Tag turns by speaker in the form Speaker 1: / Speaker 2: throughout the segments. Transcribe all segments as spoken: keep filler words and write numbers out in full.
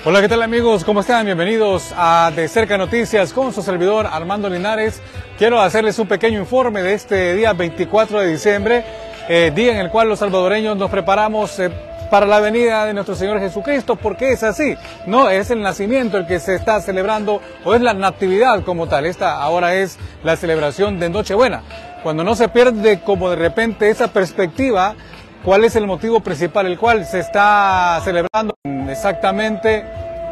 Speaker 1: Hola, ¿qué tal amigos? ¿Cómo están? Bienvenidos a De Cerca Noticias con su servidor Armando Linares. Quiero hacerles un pequeño informe de este día veinticuatro de diciembre, eh, día en el cual los salvadoreños nos preparamos eh, para la venida de nuestro Señor Jesucristo, porque es así, no es el nacimiento el que se está celebrando o es la natividad como tal. Esta ahora es la celebración de Nochebuena, cuando no se pierde como de repente esa perspectiva. ¿Cuál es el motivo principal el cual se está celebrando exactamente?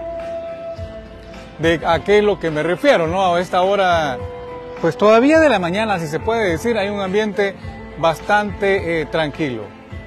Speaker 1: De a qué es lo que me refiero, ¿no? A esta hora, pues todavía de la mañana, si se puede decir, hay un ambiente bastante eh, tranquilo.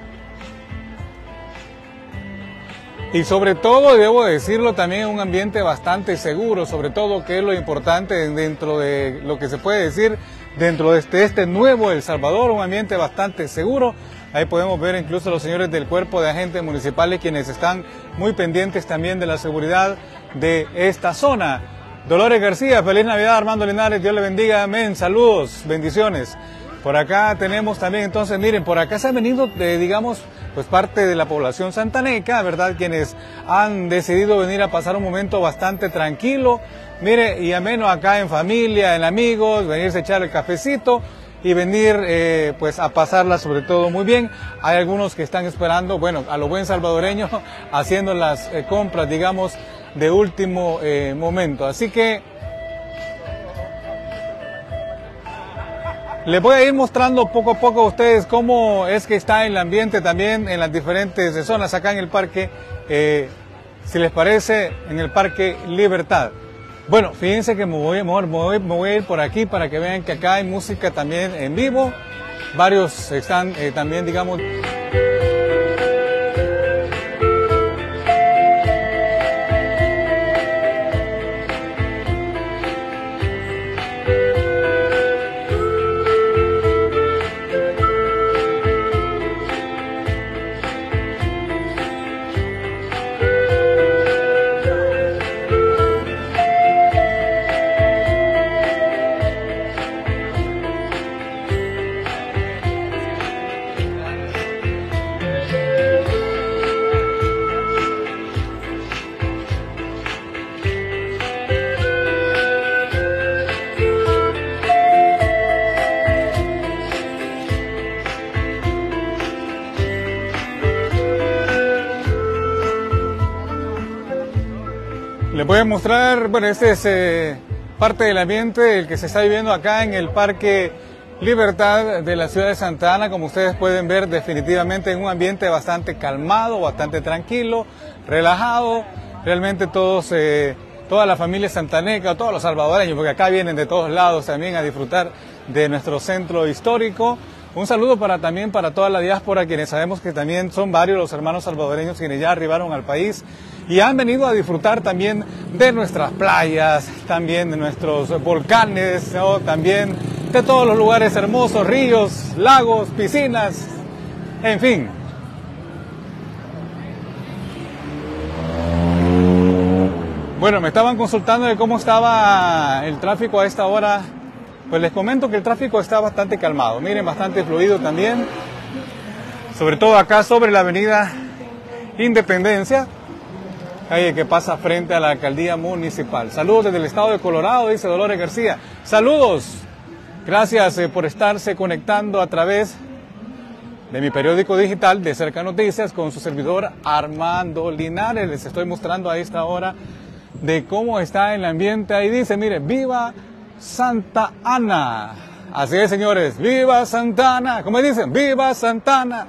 Speaker 1: Y sobre todo, debo decirlo, también un ambiente bastante seguro, sobre todo, que es lo importante dentro de lo que se puede decir, dentro de este, este nuevo El Salvador, un ambiente bastante seguro. Ahí podemos ver incluso a los señores del cuerpo de agentes municipales, quienes están muy pendientes también de la seguridad de esta zona. Dolores García, feliz Navidad. Armando Linares, Dios le bendiga, amén, saludos, bendiciones. Por acá tenemos también, entonces, miren, por acá se han venido, de, digamos, pues parte de la población santaneca, ¿verdad? Quienes han decidido venir a pasar un momento bastante tranquilo, mire, y ameno acá en familia, en amigos, venirse a echar el cafecito y venir eh, pues a pasarla sobre todo muy bien. Hay algunos que están esperando, bueno, a lo buen salvadoreño, haciendo las eh, compras, digamos, de último eh, momento. Así que les voy a ir mostrando poco a poco a ustedes cómo es que está el ambiente también en las diferentes zonas acá en el parque, eh, si les parece, en el Parque Libertad. Bueno, fíjense que me voy, me, voy, me voy a ir por aquí para que vean que acá hay música también en vivo. Varios están eh, también, digamos... Les voy a mostrar, bueno, este es eh, parte del ambiente el que se está viviendo acá en el Parque Libertad de la ciudad de Santa Ana. Como ustedes pueden ver, definitivamente en un ambiente bastante calmado, bastante tranquilo, relajado. Realmente todos, eh, toda la familia santaneca, todos los salvadoreños, porque acá vienen de todos lados también a disfrutar de nuestro centro histórico. Un saludo para, también para toda la diáspora, quienes sabemos que también son varios los hermanos salvadoreños quienes ya arribaron al país y han venido a disfrutar también de nuestras playas, también de nuestros volcanes, ¿no? También de todos los lugares hermosos, ríos, lagos, piscinas, en fin. Bueno, me estaban consultando de cómo estaba el tráfico a esta hora. Pues les comento que el tráfico está bastante calmado, miren, bastante fluido también, sobre todo acá sobre la avenida Independencia, calle que pasa frente a la alcaldía municipal. Saludos desde el estado de Colorado, dice Dolores García. Saludos, gracias eh, por estarse conectando a través de mi periódico digital De Cerca Noticias con su servidor Armando Linares. Les estoy mostrando a esta hora de cómo está el ambiente. Ahí dice, miren, viva Santa Ana. Así es, señores, viva Santa Ana. ¿Cómo dicen? Viva Santa Ana.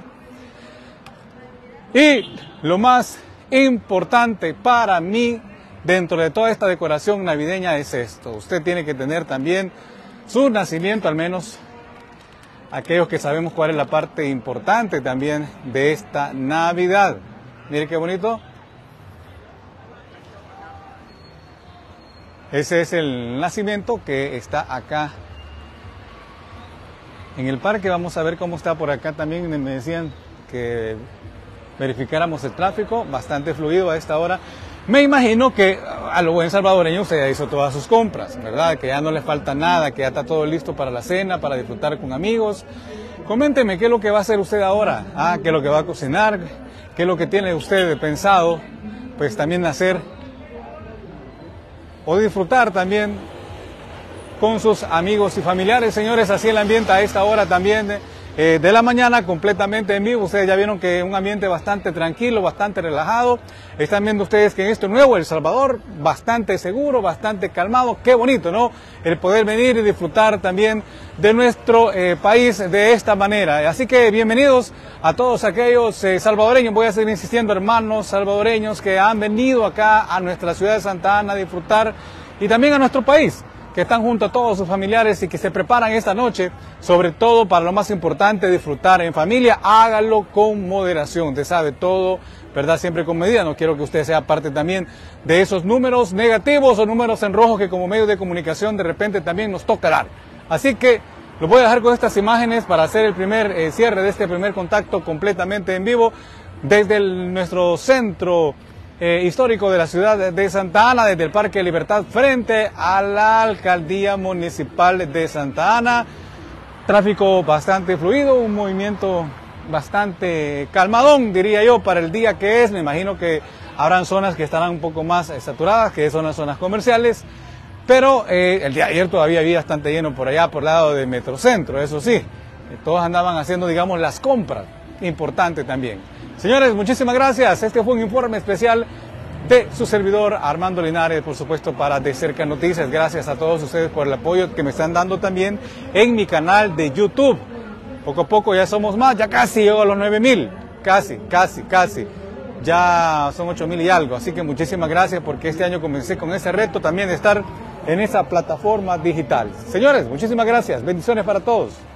Speaker 1: Y lo más importante para mí dentro de toda esta decoración navideña es esto. Usted tiene que tener también su nacimiento, al menos aquellos que sabemos cuál es la parte importante también de esta Navidad. Mire qué bonito. Ese es el nacimiento que está acá en el parque. Vamos a ver cómo está por acá también. Me decían que verificáramos el tráfico, bastante fluido a esta hora. Me imagino que a lo buen salvadoreño usted ya hizo todas sus compras, ¿verdad? Que ya no le falta nada, que ya está todo listo para la cena, para disfrutar con amigos. Coménteme qué es lo que va a hacer usted ahora, ah, qué es lo que va a cocinar, qué es lo que tiene usted pensado, pues también hacer o disfrutar también con sus amigos y familiares. Señores, así el ambiente a esta hora también eh, de la mañana, completamente en vivo. Ustedes ya vieron que un ambiente bastante tranquilo, bastante relajado. Están viendo ustedes que en esto nuevo El Salvador, bastante seguro, bastante calmado. Qué bonito, ¿no? El poder venir y disfrutar también de nuestro eh, país de esta manera. Así que bienvenidos a todos aquellos eh, salvadoreños, voy a seguir insistiendo, hermanos salvadoreños que han venido acá a nuestra ciudad de Santa Ana a disfrutar, y también a nuestro país, que están junto a todos sus familiares y que se preparan esta noche, sobre todo para lo más importante, disfrutar en familia. Hágalo con moderación, usted sabe, todo, ¿verdad? Siempre con medida. No quiero que usted sea parte también de esos números negativos o números en rojo que como medios de comunicación de repente también nos toca dar. Así que los voy a dejar con estas imágenes para hacer el primer eh, cierre de este primer contacto completamente en vivo desde el, nuestro centro Eh, histórico de la ciudad de Santa Ana, desde el Parque Libertad frente a la Alcaldía Municipal de Santa Ana. Tráfico bastante fluido, un movimiento bastante calmadón, diría yo, para el día que es. Me imagino que habrán zonas que estarán un poco más eh, saturadas, que son las zonas comerciales, pero eh, el día de ayer todavía había bastante lleno por allá, por el lado de Metrocentro, eso sí. Todos andaban haciendo, digamos, las compras, importante también. Señores, muchísimas gracias. Este fue un informe especial de su servidor Armando Linares, por supuesto, para De Cerca Noticias. Gracias a todos ustedes por el apoyo que me están dando también en mi canal de YouTube. Poco a poco ya somos más, ya casi llego a los nueve mil. Casi, casi, casi. Ya son ocho mil y algo. Así que muchísimas gracias, porque este año comencé con ese reto también de estar en esa plataforma digital. Señores, muchísimas gracias. Bendiciones para todos.